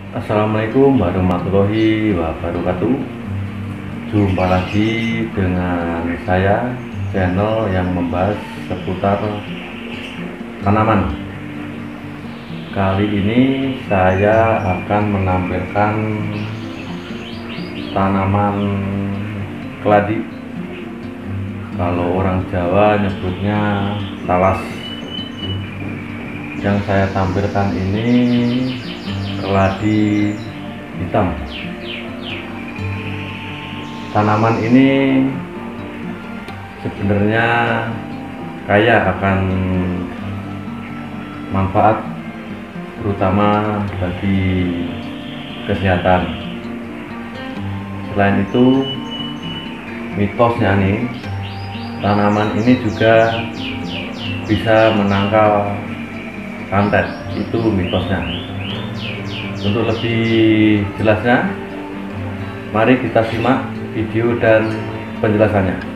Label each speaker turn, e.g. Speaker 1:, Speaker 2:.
Speaker 1: Assalamualaikum warahmatullahi wabarakatuh. Jumpa lagi dengan saya, channel yang membahas seputar tanaman. Kali ini saya akan menampilkan tanaman keladi. Kalau orang Jawa nyebutnya talas. Yang saya tampilkan ini keladi hitam. Tanaman ini sebenarnya kaya akan manfaat, terutama bagi kesehatan. Selain itu, mitosnya nih, tanaman ini juga bisa menangkal santet, itu mitosnya. Untuk lebih jelasnya, mari kita simak video dan penjelasannya.